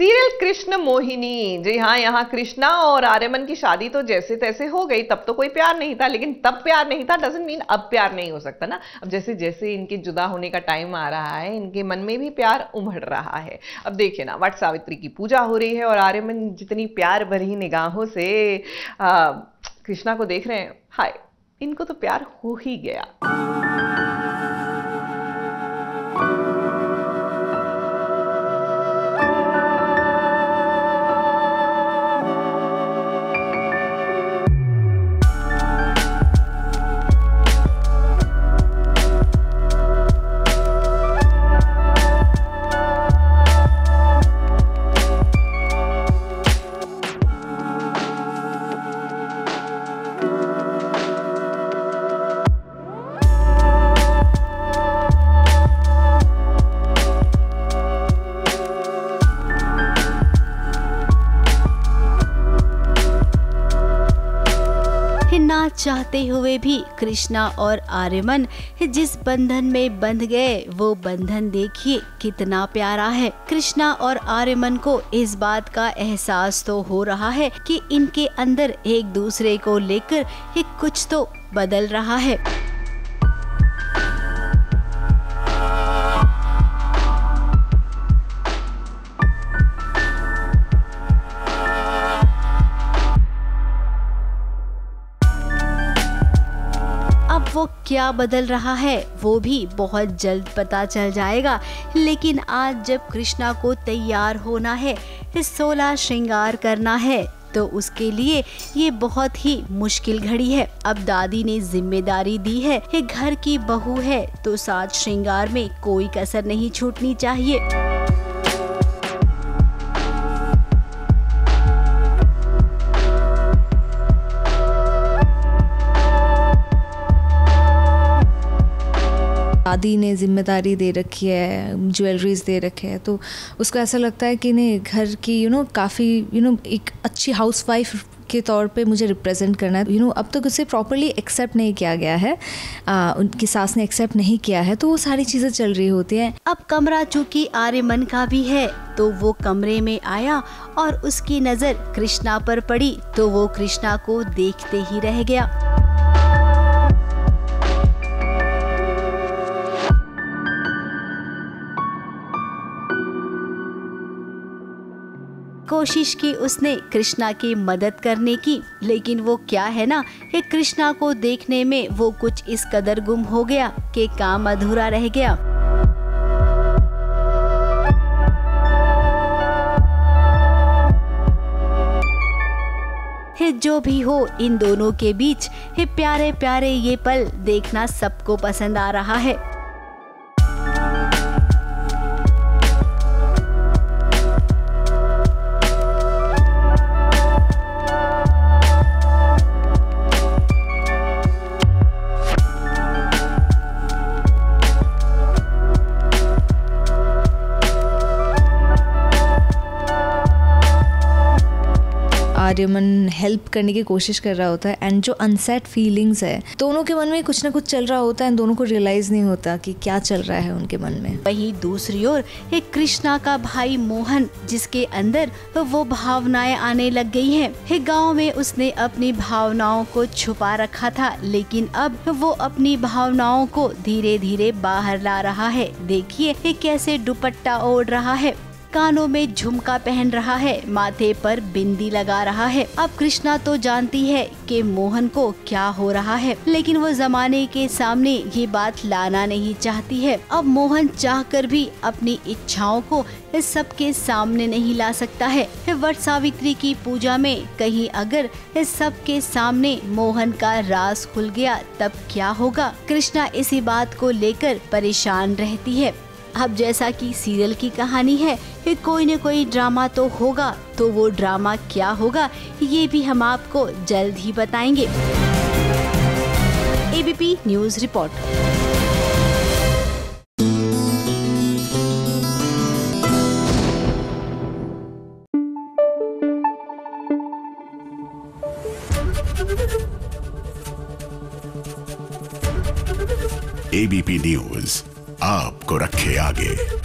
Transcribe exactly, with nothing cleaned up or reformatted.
Serial Krishna Mohini, जी हाँ, यहाँ कृष्णा और आर्यमन की शादी तो जैसे तैसे हो गई, तब तो कोई प्यार नहीं था, लेकिन तब प्यार नहीं था डजंट मीन अब प्यार नहीं हो सकता ना। अब जैसे जैसे इनके जुदा होने का टाइम आ रहा है, इनके मन में भी प्यार उमड़ रहा है। अब देखिए ना, वट सावित्री की पूजा हो रही है और आर्यमन जितनी प्यार भरी निगाहों से आ, कृष्णा को देख रहे हैं, हाय इनको तो प्यार हो ही गया। ना चाहते हुए भी कृष्णा और आर्यमन जिस बंधन में बंध गए, वो बंधन देखिए कितना प्यारा है। कृष्णा और आर्यमन को इस बात का एहसास तो हो रहा है कि इनके अंदर एक दूसरे को लेकर एक कुछ तो बदल रहा है। अब वो क्या बदल रहा है वो भी बहुत जल्द पता चल जाएगा। लेकिन आज जब कृष्णा को तैयार होना है, सोलह श्रृंगार करना है, तो उसके लिए ये बहुत ही मुश्किल घड़ी है। अब दादी ने जिम्मेदारी दी है, ये घर की बहू है, तो साज श्रृंगार में कोई कसर नहीं छूटनी चाहिए। दादी ने जिम्मेदारी दे रखी है, ज्वेलरीज दे रखे हैं, तो उसको ऐसा लगता है कि नहीं, घर की यू नो काफ़ी यू नो एक अच्छी हाउसवाइफ के तौर पे मुझे रिप्रेजेंट करना है। यू नो अब तक उसे प्रॉपरली एक्सेप्ट नहीं किया गया है, आ, उनकी सास ने एक्सेप्ट नहीं किया है, तो वो सारी चीज़ें चल रही होती हैं। अब कमरा चूंकि आर्यमन का भी है, तो वो कमरे में आया और उसकी नज़र कृष्णा पर पड़ी, तो वो कृष्णा को देखते ही रह गया। कोशिश की उसने कृष्णा की मदद करने की, लेकिन वो क्या है ना कि कृष्णा को देखने में वो कुछ इस कदर गुम हो गया कि काम अधूरा रह गया। जो भी हो, इन दोनों के बीच ये प्यारे प्यारे ये पल देखना सबको पसंद आ रहा है। आर्यमन हेल्प करने की कोशिश कर रहा होता है, एंड जो अनसेट फीलिंग्स है दोनों के मन में कुछ ना कुछ चल रहा होता है, दोनों को रियलाइज नहीं होता कि क्या चल रहा है उनके मन में। वहीं दूसरी ओर एक कृष्णा का भाई मोहन, जिसके अंदर वो भावनाएं आने लग गई हैं। गांव में उसने अपनी भावनाओं को छुपा रखा था, लेकिन अब वो अपनी भावनाओं को धीरे धीरे बाहर ला रहा है। देखिए कैसे दुपट्टा ओढ़ रहा है, कानों में झुमका पहन रहा है, माथे पर बिंदी लगा रहा है। अब कृष्णा तो जानती है कि मोहन को क्या हो रहा है, लेकिन वो जमाने के सामने ये बात लाना नहीं चाहती है। अब मोहन चाहकर भी अपनी इच्छाओं को सबके सामने नहीं ला सकता है। वट सावित्री की पूजा में कहीं अगर सबके सामने मोहन का राज खुल गया तब क्या होगा? कृष्णा इसी बात को लेकर परेशान रहती है। अब जैसा कि सीरियल की कहानी है, कोई न कोई ड्रामा तो होगा, तो वो ड्रामा क्या होगा ये भी हम आपको जल्द ही बताएंगे। ABP news report. ABP news आपको रखे आगे।